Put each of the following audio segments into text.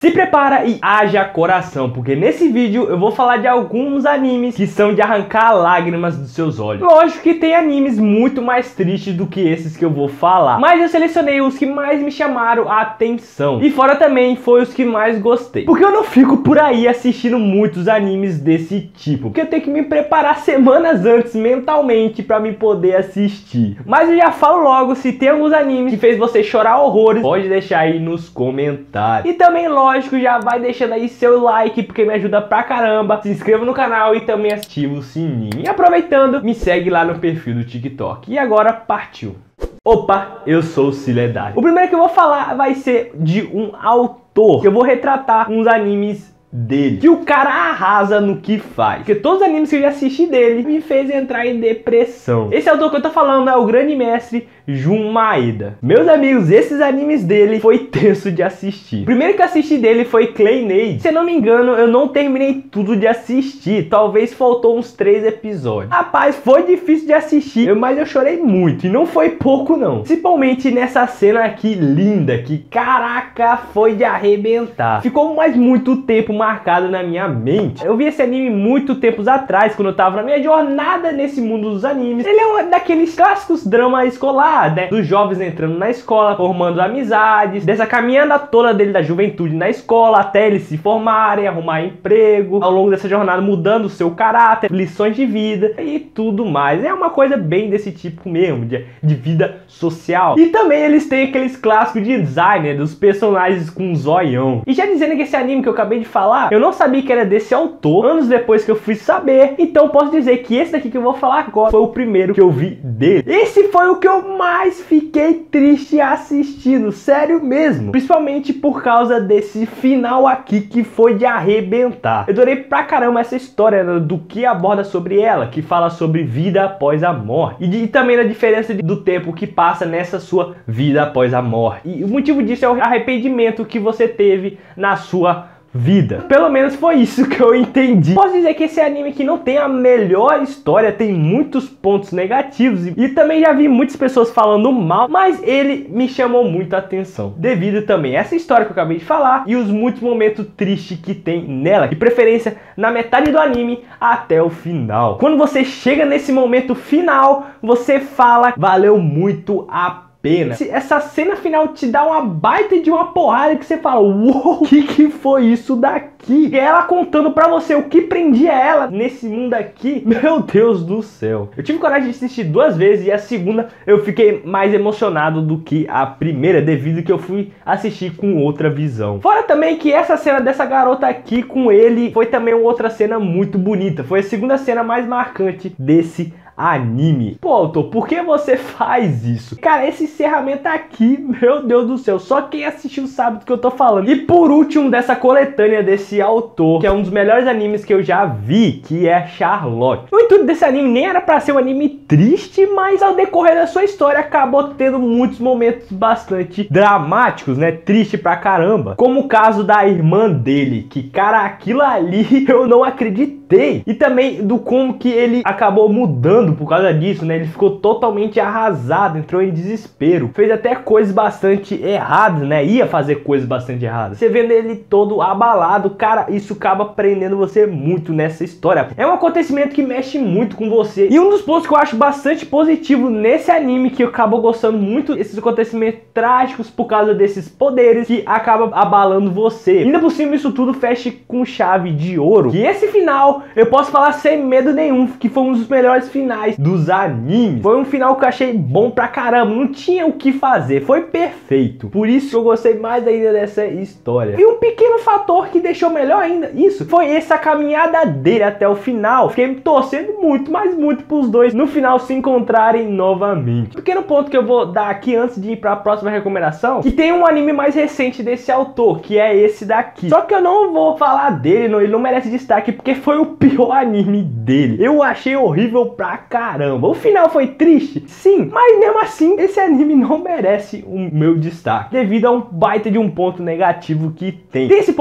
Se prepara e haja coração, porque nesse vídeo eu vou falar de alguns animes que são de arrancar lágrimas dos seus olhos. Lógico que tem animes muito mais tristes do que esses que eu vou falar, mas eu selecionei os que mais me chamaram a atenção. E fora também foi os que mais gostei, porque eu não fico por aí assistindo muitos animes desse tipo, porque eu tenho que me preparar semanas antes mentalmente pra me poder assistir. Mas eu já falo logo, se tem alguns animes que fez você chorar horrores, pode deixar aí nos comentários. E também, lógico, já vai deixando aí seu like, porque me ajuda pra caramba. Se inscreva no canal e também ativa o sininho. E aproveitando, me segue lá no perfil do TikTok. E agora partiu. Opa, eu sou o Siledade. O primeiro que eu vou falar vai ser de um autor, que eu vou retratar uns animes dele, que o cara arrasa no que faz, porque todos os animes que eu já assisti dele me fez entrar em depressão. Esse autor que eu tô falando é o grande mestre Jun Maeda. Meus amigos, esses animes dele foi tenso de assistir. O primeiro que eu assisti dele foi Clannad. Se eu não me engano, eu não terminei tudo de assistir, talvez faltou uns 3 episódios. Rapaz, foi difícil de assistir, mas eu chorei muito, e não foi pouco não. Principalmente nessa cena aqui linda, que caraca, foi de arrebentar. Ficou mais muito tempo marcado na minha mente. Eu vi esse anime muito tempos atrás, quando eu tava na minha jornada nesse mundo dos animes. Ele é um daqueles clássicos drama escolar, né? Dos jovens entrando na escola, formando amizades, dessa caminhada toda dele da juventude na escola, até eles se formarem, arrumar emprego, ao longo dessa jornada mudando o seu caráter, lições de vida e tudo mais. É uma coisa bem desse tipo mesmo, de vida social. E também eles têm aqueles clássicos de design, né? Dos personagens com zoião. E já dizendo que esse anime que eu acabei de falar, eu não sabia que era desse autor, anos depois que eu fui saber. Então posso dizer que esse daqui que eu vou falar agora foi o primeiro que eu vi dele. Esse foi o que eu mais fiquei triste assistindo, sério mesmo. Principalmente por causa desse final aqui que foi de arrebentar. Eu adorei pra caramba essa história, né, do que aborda sobre ela, que fala sobre vida após a morte. E também da diferença do tempo que passa nessa sua vida após a morte. E o motivo disso é o arrependimento que você teve na sua vida. Pelo menos foi isso que eu entendi. Posso dizer que esse anime aqui não tem a melhor história, tem muitos pontos negativos e também já vi muitas pessoas falando mal, mas ele me chamou muito a atenção, devido também a essa história que eu acabei de falar e os muitos momentos tristes que tem nela, de preferência na metade do anime até o final. Quando você chega nesse momento final, você fala, valeu muito a pena. Essa cena final te dá uma baita de uma porrada que você fala, uou, o que foi isso daqui? E ela contando pra você o que prendia ela nesse mundo aqui, meu Deus do céu. Eu tive coragem de assistir 2 vezes e a segunda eu fiquei mais emocionado do que a primeira, devido que eu fui assistir com outra visão. Fora também que essa cena dessa garota aqui com ele foi também outra cena muito bonita, foi a segunda cena mais marcante desse anime. Pô, autor, por que você faz isso? Cara, esse encerramento aqui, meu Deus do céu, só quem assistiu sabe do que eu tô falando. E por último, dessa coletânea desse autor, que é um dos melhores animes que eu já vi, que é Charlotte. O intuito desse anime nem era pra ser um anime triste, mas ao decorrer da sua história acabou tendo muitos momentos bastante dramáticos, né? Triste pra caramba. Como o caso da irmã dele, que, cara, aquilo ali eu não acreditei. E também do como que ele acabou mudando por causa disso, né? Ele ficou totalmente arrasado, entrou em desespero, fez até coisas bastante erradas, né? Ia fazer coisas bastante erradas. Você vendo ele todo abalado, cara, isso acaba prendendo você muito nessa história. É um acontecimento que mexe muito com você. E um dos pontos que eu acho bastante positivo nesse anime, que eu acabo gostando muito, esses acontecimentos trágicos por causa desses poderes que acaba abalando você. Ainda por cima, isso tudo fecha com chave de ouro. E esse final, eu posso falar sem medo nenhum, que foi um dos melhores finais dos animes. Foi um final que eu achei bom pra caramba, não tinha o que fazer, foi perfeito. Por isso que eu gostei mais ainda dessa história. E um pequeno fator que deixou melhor ainda isso, foi essa caminhada dele até o final. Fiquei torcendo muito, mas muito pros dois no final se encontrarem novamente. Pequeno ponto que eu vou dar aqui antes de ir pra próxima recomendação, que tem um anime mais recente desse autor, que é esse daqui. Só que eu não vou falar dele, ele não merece destaque, porque foi o pior anime dele. Eu achei horrível pra caramba. O final foi triste, sim, mas mesmo assim esse anime não merece o meu destaque, devido a um baita de um ponto negativo que tem. Tem esse ponto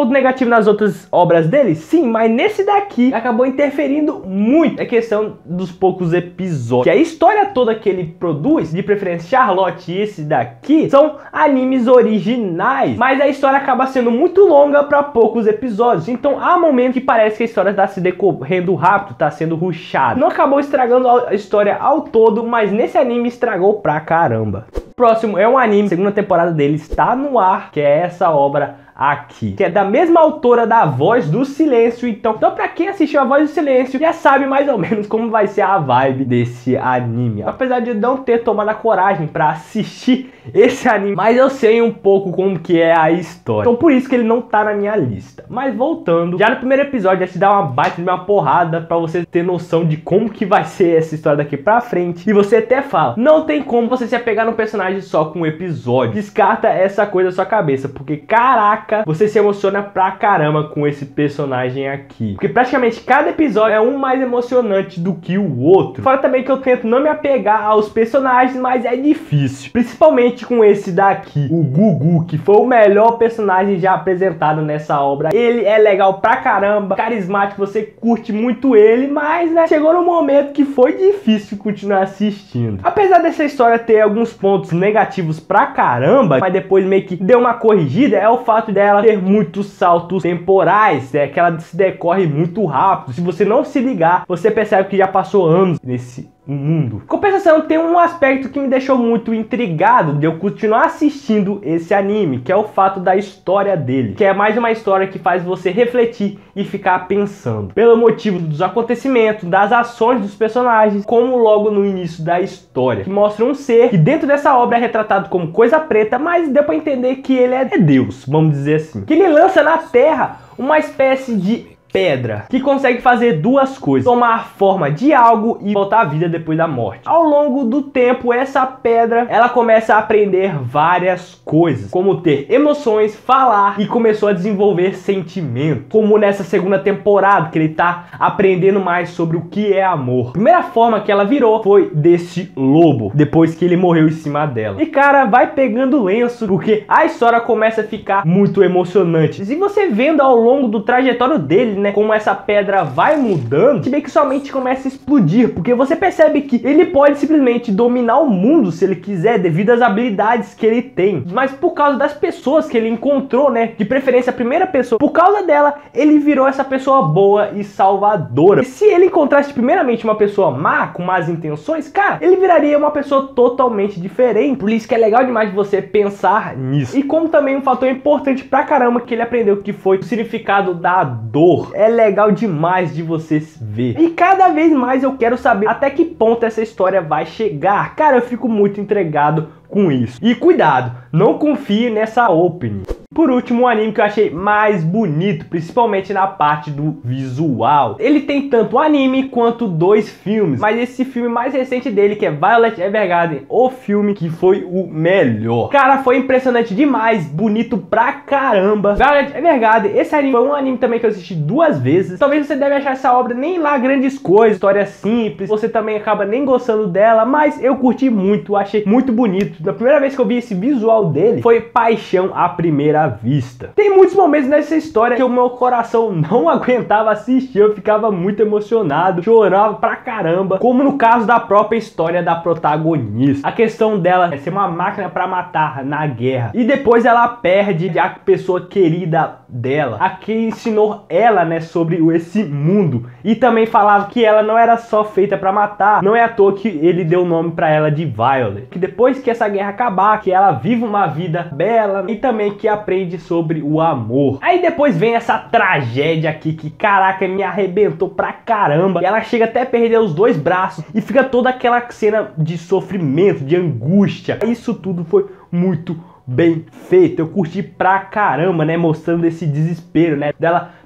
ponto negativo nas outras obras dele? Sim, mas nesse daqui acabou interferindo muito. É questão dos poucos episódios. Que a história toda que ele produz, de preferência Charlotte e esse daqui, são animes originais. Mas a história acaba sendo muito longa para poucos episódios. Então há momentos que parece que a história está se decorrendo rápido, está sendo rushada. Não acabou estragando a história ao todo, mas nesse anime estragou pra caramba. O próximo é um anime, a segunda temporada dele está no ar, que é essa obra aqui, que é da mesma autora da Voz do Silêncio. Então pra quem assistiu a Voz do Silêncio, já sabe mais ou menos como vai ser a vibe desse anime. Apesar de eu não ter tomado a coragem pra assistir esse anime, mas eu sei um pouco como que é a história. Então por isso que ele não tá na minha lista. Mas voltando, já no primeiro episódio já te dá uma baita de uma porrada pra você ter noção de como que vai ser essa história daqui pra frente. E você até fala, não tem como você se apegar num personagem só com um episódio. Descarta essa coisa da sua cabeça, porque caraca, você se emociona pra caramba com esse personagem aqui. Porque praticamente cada episódio é um mais emocionante do que o outro. Fora também que eu tento não me apegar aos personagens, mas é difícil. Principalmente com esse daqui, o Gugu, que foi o melhor personagem já apresentado nessa obra. Ele é legal pra caramba, carismático, você curte muito ele, mas né, chegou no momento que foi difícil continuar assistindo. Apesar dessa história ter alguns pontos negativos pra caramba, mas depois meio que deu uma corrigida, é o fato dela ter muitos saltos temporais, que ela se decorre muito rápido. Se você não se ligar, você percebe que já passou anos nesse mundo. Compensação, tem um aspecto que me deixou muito intrigado de eu continuar assistindo esse anime, que é o fato da história dele, que é mais uma história que faz você refletir e ficar pensando, pelo motivo dos acontecimentos, das ações dos personagens, como logo no início da história, que mostra um ser que dentro dessa obra é retratado como coisa preta, mas deu pra entender que ele é Deus, vamos dizer assim, que ele lança na Terra uma espécie de pedra que consegue fazer duas coisas: tomar a forma de algo e voltar à vida depois da morte. Ao longo do tempo, essa pedra ela começa a aprender várias coisas, como ter emoções, falar, e começou a desenvolver sentimentos, como nessa segunda temporada que ele tá aprendendo mais sobre o que é amor. A primeira forma que ela virou foi desse lobo, depois que ele morreu em cima dela. E cara, vai pegando lenço, porque a história começa a ficar muito emocionante. E você vendo ao longo do trajetório dele, né, como essa pedra vai mudando, se bem que sua mente começa a explodir, porque você percebe que ele pode simplesmente dominar o mundo se ele quiser, devido às habilidades que ele tem, mas por causa das pessoas que ele encontrou, né, de preferência a primeira pessoa, por causa dela, ele virou essa pessoa boa e salvadora. E se ele encontrasse primeiramente uma pessoa má, com más intenções, cara, ele viraria uma pessoa totalmente diferente. Por isso que é legal demais de você pensar nisso. E como também um fator importante pra caramba que ele aprendeu, que foi o significado da dor. É legal demais de vocês ver. E cada vez mais eu quero saber até que ponto essa história vai chegar. Cara, eu fico muito entregado com isso. E cuidado, não confie nessa opening. Por último, um anime que eu achei mais bonito, principalmente na parte do visual. Ele tem tanto anime quanto 2 filmes, mas esse filme mais recente dele, que é Violet Evergarden, o filme que foi o melhor. Cara, foi impressionante demais, bonito pra caramba. Violet Evergarden, esse anime foi um anime também que eu assisti 2 vezes. Talvez você deve achar essa obra nem lá grandes coisas, história simples, você também acaba nem gostando dela, mas eu curti muito, achei muito bonito. Da primeira vez que eu vi esse visual dele, foi paixão à primeira vista. Tem muitos momentos nessa história que o meu coração não aguentava assistir, eu ficava muito emocionado, chorava pra caramba, como no caso da própria história da protagonista. A questão dela é ser uma máquina pra matar na guerra, e depois ela perde a pessoa querida dela, a quem ensinou ela, né, sobre esse mundo, e também falava que ela não era só feita pra matar. Não é à toa que ele deu o nome pra ela de Violet, que depois que essa guerra acabar, que ela vive uma vida bela e também que aprende sobre o amor. Aí depois vem essa tragédia aqui que, caraca, me arrebentou pra caramba. E ela chega até a perder os 2 braços e fica toda aquela cena de sofrimento, de angústia. Isso tudo foi muito bem feito, eu curti pra caramba, né, mostrando esse desespero, né, dela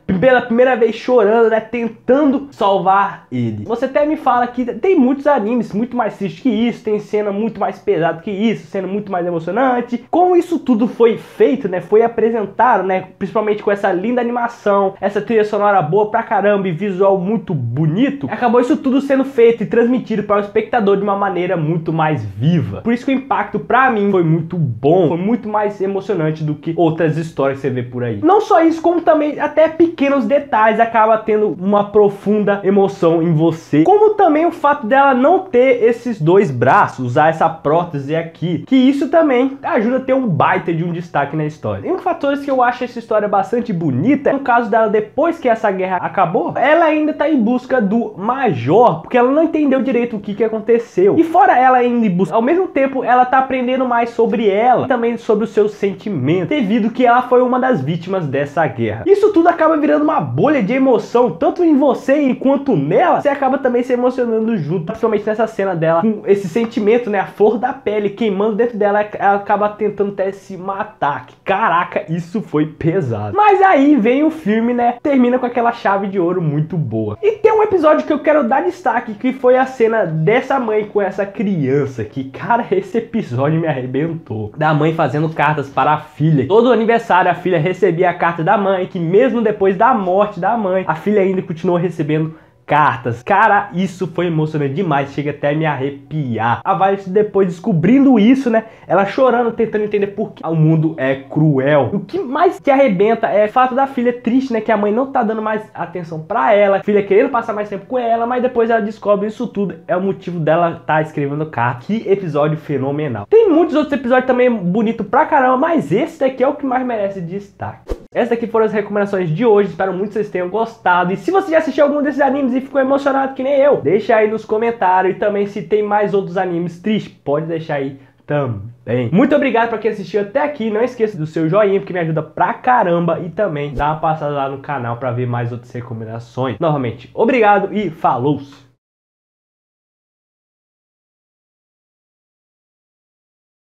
pela primeira vez chorando, né, tentando salvar ele. Você até me fala que tem muitos animes muito mais tristes que isso, tem cena muito mais pesada que isso, cena muito mais emocionante. Como isso tudo foi feito, né, foi apresentado, né, principalmente com essa linda animação, essa trilha sonora boa pra caramba e visual muito bonito, acabou isso tudo sendo feito e transmitido para o espectador de uma maneira muito mais viva. Por isso que o impacto pra mim foi muito bom, foi muito mais emocionante do que outras histórias que você vê por aí. Não só isso, como também até pequenos detalhes acaba tendo uma profunda emoção em você. Como também o fato dela não ter esses dois braços, usar essa prótese aqui, que isso também ajuda a ter um baita de um destaque na história. E um fator que eu acho essa história bastante bonita é no caso dela, depois que essa guerra acabou, ela ainda tá em busca do Major, porque ela não entendeu direito o que aconteceu. E fora ela indo em busca, ao mesmo tempo ela tá aprendendo mais sobre ela, e também sobre os seus sentimentos, devido que ela foi uma das vítimas dessa guerra. Isso tudo acaba virando uma bolha de emoção, tanto em você quanto nela, você acaba também se emocionando junto, principalmente nessa cena dela, com esse sentimento, né, a flor da pele queimando dentro dela, ela acaba tentando até se matar. Caraca, isso foi pesado. Mas aí vem o filme, né, termina com aquela chave de ouro muito boa. E tem um episódio que eu quero dar destaque, que foi a cena dessa mãe com essa criança, que, cara, esse episódio me arrebentou. Da mãe fazendo cartas para a filha. Todo aniversário a filha recebia a carta da mãe, que mesmo depois da morte da mãe, a filha ainda continuou recebendo cartas. Cara, isso foi emocionante demais, chega até a me arrepiar. A Violet, depois descobrindo isso, né, ela chorando, tentando entender por que o mundo é cruel. O que mais te arrebenta é o fato da filha triste, né, que a mãe não tá dando mais atenção pra ela, a filha querendo passar mais tempo com ela, mas depois ela descobre isso tudo, é o motivo dela tá escrevendo carta. Que episódio fenomenal. Tem muitos outros episódios também bonitos pra caramba, mas esse daqui é o que mais merece destaque. Essas daqui foram as recomendações de hoje, espero muito que vocês tenham gostado. E se você já assistiu algum desses animes e ficou emocionado que nem eu, deixa aí nos comentários. E também, se tem mais outros animes tristes, pode deixar aí também. Muito obrigado pra quem assistiu até aqui. Não esqueça do seu joinha, porque me ajuda pra caramba. E também dá uma passada lá no canal pra ver mais outras recomendações. Novamente, obrigado e falou!